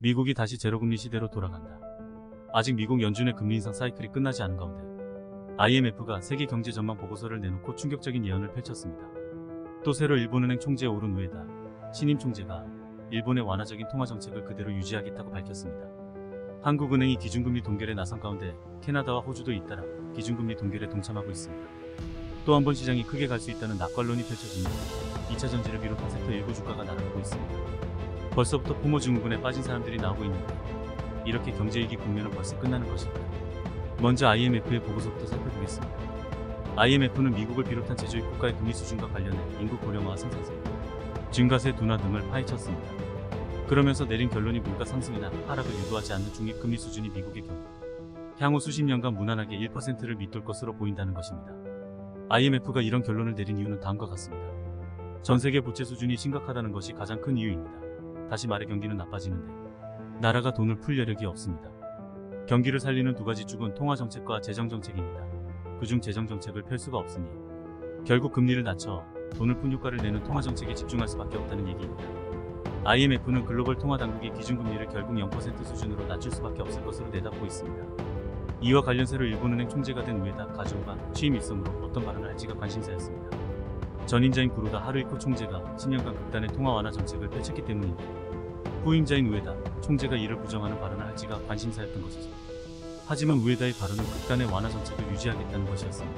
미국이 다시 제로금리 시대로 돌아간다. 아직 미국 연준의 금리 인상 사이클이 끝나지 않은 가운데 IMF가 세계 경제 전망 보고서를 내놓고 충격적인 예언을 펼쳤습니다. 또 새로 일본은행 총재에 오른 우에다 신임 총재가 일본의 완화적인 통화 정책을 그대로 유지하겠다고 밝혔습니다. 한국은행이 기준금리 동결에 나선 가운데 캐나다와 호주도 잇따라 기준금리 동결에 동참하고 있습니다. 또 한 번 시장이 크게 갈 수 있다는 낙관론이 펼쳐지며 2차 전지를 비롯한 섹터 일부 주가가 날아가고 있습니다. 벌써부터 포모 증후군에 빠진 사람들이 나오고 있는데 이렇게 경제위기 국면은 벌써 끝나는 것일까요? 먼저 IMF의 보고서부터 살펴보겠습니다. IMF는 미국을 비롯한 제조업 국가의 금리 수준과 관련해 인구 고령화와 생산성, 증가세 둔화 등을 파헤쳤습니다. 그러면서 내린 결론이 물가 상승이나 하락을 유도하지 않는 중립금리 수준이 미국의 경우 향후 수십 년간 무난하게 1%를 밑돌 것으로 보인다는 것입니다. IMF가 이런 결론을 내린 이유는 다음과 같습니다. 전 세계 부채 수준이 심각하다는 것이 가장 큰 이유입니다. 다시 말해 경기는 나빠지는데 나라가 돈을 풀 여력이 없습니다. 경기를 살리는 두 가지 축은 통화정책과 재정정책입니다. 그중 재정정책을 펼 수가 없으니 결국 금리를 낮춰 돈을 푼 효과를 내는 통화정책에 집중할 수밖에 없다는 얘기입니다. IMF는 글로벌 통화당국이 기준금리를 결국 0% 수준으로 낮출 수밖에 없을 것으로 내다보고 있습니다. 이와 관련세로 일본은행 총재가 된 우에다 가즈오가 취임 일성으로 어떤 발언을 할지가 관심사였습니다. 전임자인 구로다 하루이코 총재가 10년간 극단의 통화 완화 정책을 펼쳤기 때문입니다. 후임자인 우에다 총재가 이를 부정하는 발언을 할지가 관심사였던 것이죠. 하지만 우에다의 발언은 극단의 완화 정책을 유지하겠다는 것이었습니다.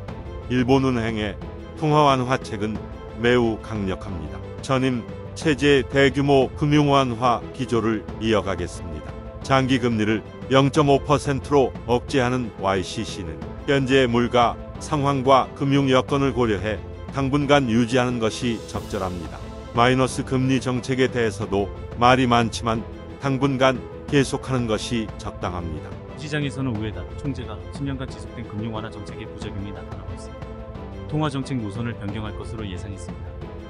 일본은행의 통화 완화책은 매우 강력합니다. 전임 체제의 대규모 금융완화 기조를 이어가겠습니다. 장기 금리를 0.5%로 억제하는 YCC는 현재의 물가 상황과 금융 여건을 고려해 당분간 유지하는 것이 적절합니다. 마이너스 금리 정책에 대해서도 말이 많지만 당분간 계속하는 것이 적당합니다. 시장에서는 우에다 총재가 10년간 지속된 금융 완화 정책의 부작용이 나타나고 있습니다. 통화 정책 노선을 변경할 것으로 예상했습니다.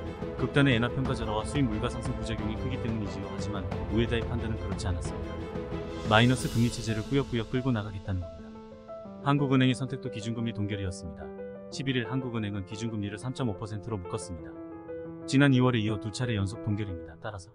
극단의 엔화 평가절하와 수입 물가 상승 부작용이 크기 때문이지요. 하지만 우에다의 판단은 그렇지 않았습니다. 마이너스 금리 체제를 꾸역꾸역 끌고 나가겠다는 겁니다. 한국은행의 선택도 기준금리 동결이었습니다. 11일 한국은행은 기준금리를 3.5%로 묶었습니다. 지난 2월에 이어 두 차례 연속 동결입니다. 따라서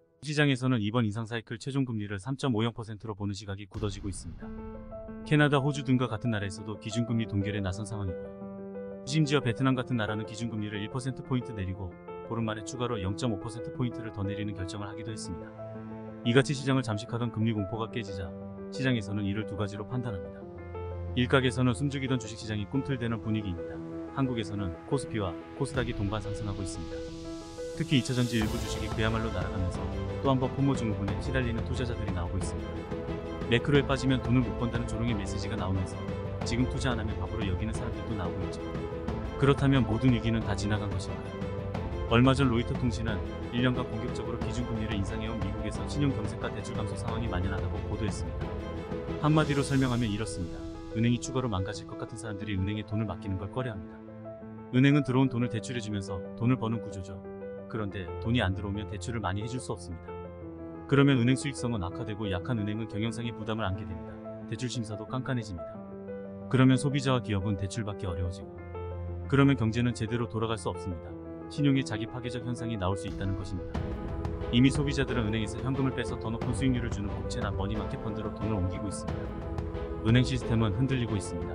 시장에서는 이번 인상 사이클 최종 금리를 3.50%로 보는 시각이 굳어지고 있습니다. 캐나다, 호주 등과 같은 나라에서도 기준금리 동결에 나선 상황이고요. 심지어 베트남 같은 나라는 기준금리를 1%포인트 내리고 보름 만에 추가로 0.5%포인트를 더 내리는 결정을 하기도 했습니다. 이같이 시장을 잠식하던 금리 공포가 깨지자 시장에서는 이를 두 가지로 판단합니다. 일각에서는 숨죽이던 주식시장이 꿈틀대는 분위기입니다. 한국에서는 코스피와 코스닥이 동반 상승하고 있습니다. 특히 2차전지 일부 주식이 그야말로 날아가면서 또 한 번 포모 증후군에 시달리는 투자자들이 나오고 있습니다. 매크로에 빠지면 돈을 못 번다는 조롱의 메시지가 나오면서 지금 투자 안 하면 바보로 여기는 사람들도 나오고 있죠. 그렇다면 모든 위기는 다 지나간 것일까요? 얼마 전 로이터 통신은 1년간 공격적으로 기준금리를 인상해온 미국에서 신용 경색과 대출 감소 상황이 만연하다고 보도했습니다. 한마디로 설명하면 이렇습니다. 은행이 추가로 망가질 것 같은 사람들이 은행에 돈을 맡기는 걸 꺼려합니다. 은행은 들어온 돈을 대출해주면서 돈을 버는 구조죠. 그런데 돈이 안 들어오면 대출을 많이 해줄 수 없습니다. 그러면 은행 수익성은 악화되고 약한 은행은 경영상의 부담을 안게 됩니다. 대출 심사도 깐깐해집니다. 그러면 소비자와 기업은 대출받기 어려워지고 그러면 경제는 제대로 돌아갈 수 없습니다. 신용의 자기 파괴적 현상이 나올 수 있다는 것입니다. 이미 소비자들은 은행에서 현금을 빼서 더 높은 수익률을 주는 국채나 머니마켓 펀드로 돈을 옮기고 있습니다. 은행 시스템은 흔들리고 있습니다.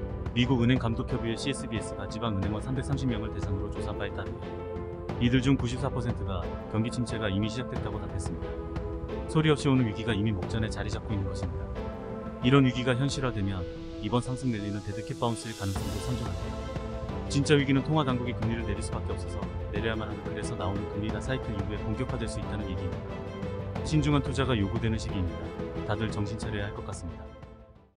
미국 은행 감독협의회 CSBS가 지방은행원 330명을 대상으로 조사한 바에 따르면 이들 중 94%가 경기 침체가 이미 시작됐다고 답했습니다. 소리 없이 오는 위기가 이미 목전에 자리 잡고 있는 것입니다. 이런 위기가 현실화되면 이번 상승 랠리는 데드캣 바운스일 가능성도 선존합니다. 진짜 위기는 통화당국이 금리를 내릴 수밖에 없어서 내려야만 하는 그래서 나오는 금리 인하 사이클 이후에 본격화될 수 있다는 얘기입니다. 신중한 투자가 요구되는 시기입니다. 다들 정신 차려야 할 것 같습니다.